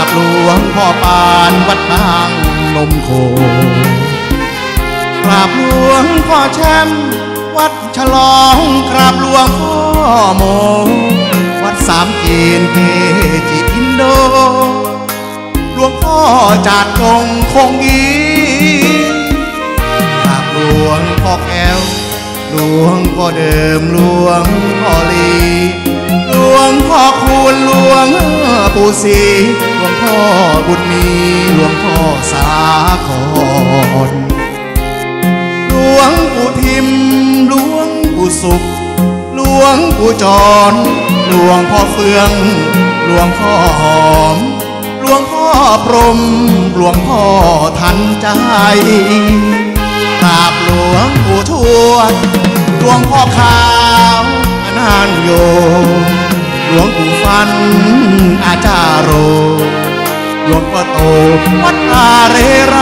หลวงพ่อปานวัดบางนมโคกราบหลวงพ่อแชมป์วัดฉลองกราบหลวงพ่อโมวัดสามเกียนเกจิอินโดหลวงพ่อจาดจงคงยีกราบหลวงพ่อแก้วหลวงพ่อเดิมหลวงพ่อลีหลวงพ่อคูณหลวงปู่ศรีหลวงพ่อบุญมีหลวงพ่อสาครหลวงปู่ทิมหลวงปู่สุขหลวงปู่จรหลวงพ่อเฟืองหลวงพ่อหอมหลวงพ่อพรหมหลวงพ่อทันใจกราบหลวงปู่ทวดหลวงพ่อขาวอนันโยหลวงปู่ฟันอาจารโรหลวงพ่อโตวัดอาเรไร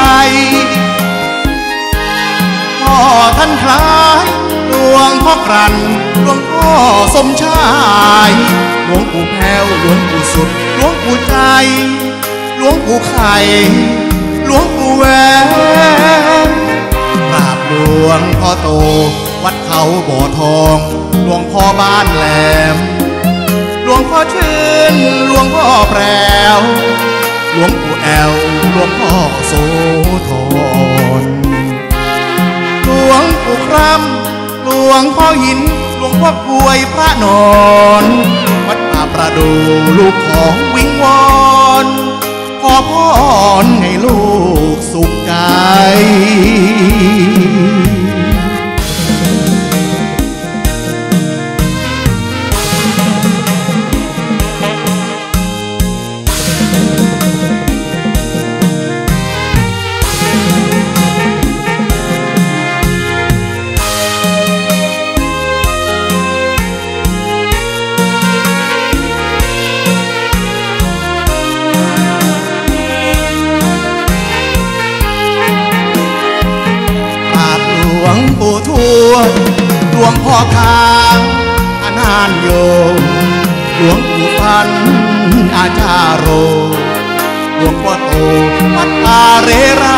พ่อท่านคล้ายหลวงพ่อกรันหลวงพ่อสมชายหลวงปู่แพ้วหลวงปู่สุดหลวงปู่ใจหลวงปู่ไข่หลวงปู่แหวนกราบหลวงพ่อโตวัดเขาบ่อทองหลวงพ่อบ้านแหลมหลวงพ่อชื่นหลวงพ่อแปรวหลวงปู่แอวหลวงพ่อโสธรหลวงปู่คร่ำหลวงพ่อหินหลวงพ่อกวยพระนอนวัดป่าประดูลูกของวิงวอนขอพรให้ลูกสุขใจปู่ทวดหลวงพ่อคางอนันโยหลวงปู่ฟันอาจารโรหลวงพ่อโตวัดอาเรไร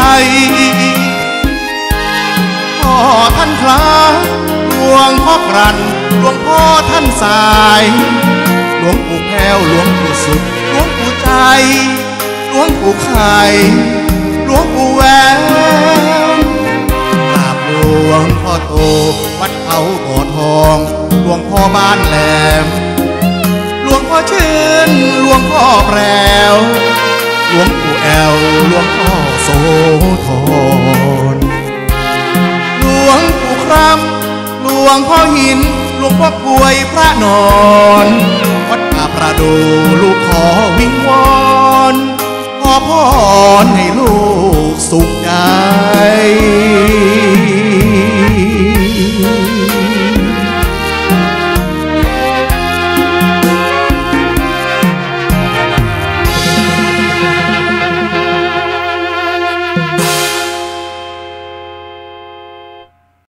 พ่อท่านคล้ายหลวงพ่อกรันหลวงพ่อท่านสายหลวงปู่แพ้วหลวงปู่สุดหลวงปู่ใจหลวงปู่ไข่หลวงปู่แหวนหลวงพ่อโตวัดเขาบ่อทองหลวงพ่อบ้านแหลมหลวงพ่อชื่นหลวงพ่อแปรวหลวงปู่แอวหลวงพ่อโสธรหลวงปู่คร่ำหลวงพ่อหินหลวงพ่อกวยพระนอนวัดป่าประดูลูกขอวิงวอนขอพรให้ลูกสุขใจ